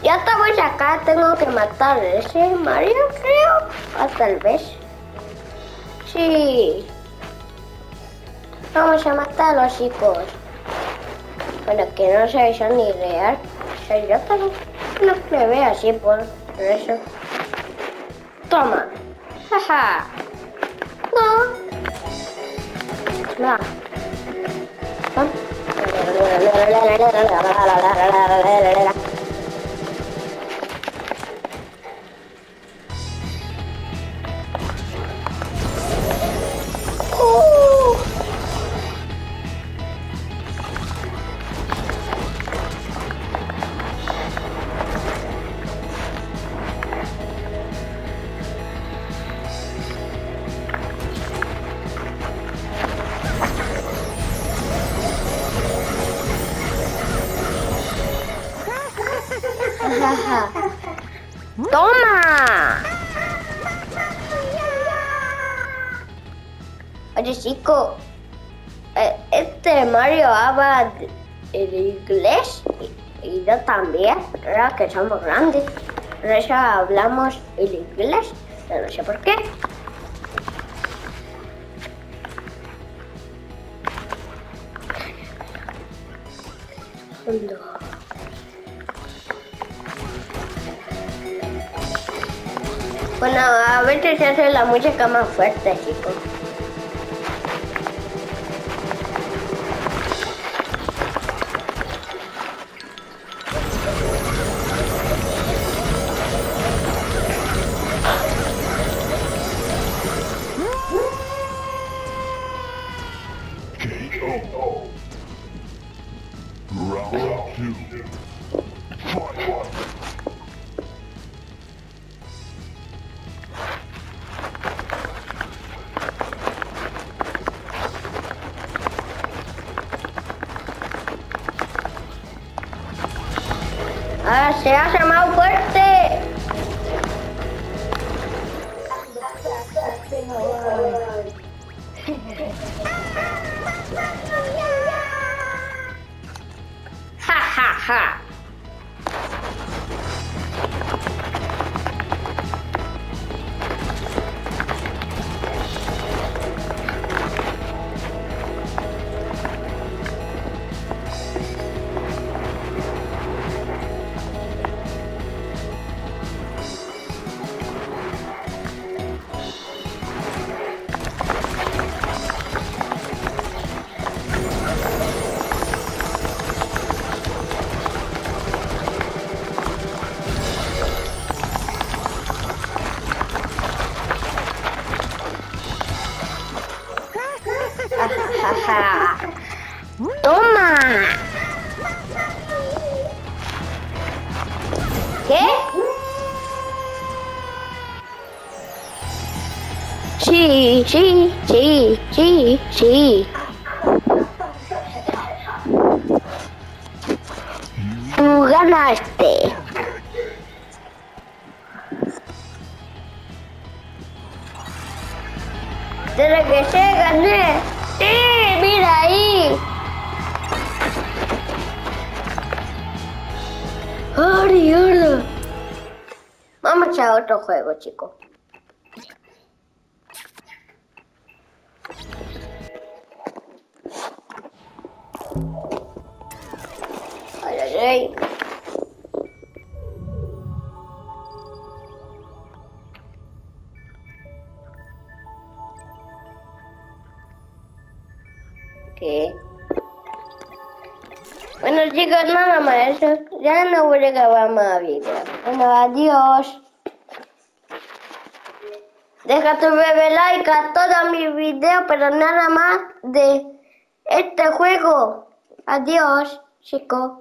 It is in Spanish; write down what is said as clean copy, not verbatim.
Ya estamos acá, tengo que matar a ese Mario, creo. O tal vez. Sí. Vamos a matarlos, chicos. Bueno, que no soy yo ni real. Soy yo, pero no me veo así por eso. Toma. Jaja. No. No. ¡Toma! Oye, chico, este Mario habla el inglés y yo también, ahora que somos grandes. Por eso hablamos el inglés, yo no sé por qué. Bueno, a veces se hace la música más fuerte, chicos. ¡Ah, se hace más fuerte! ¡Ja, ja, ja! ¡Toma! ¿Qué? Sí, sí, sí, sí, sí. Tú ganaste. Te regresé, gané. Sí, mira ahí. ¡Ay, vamos a otro juego, chicos. Ay, ay, ay. ¿Qué? Bueno, chicos, nada más eso. Ya no voy a grabar más videos. Bueno, adiós. Deja tu bebé like a todos mis videos, pero nada más de este juego. Adiós, chicos.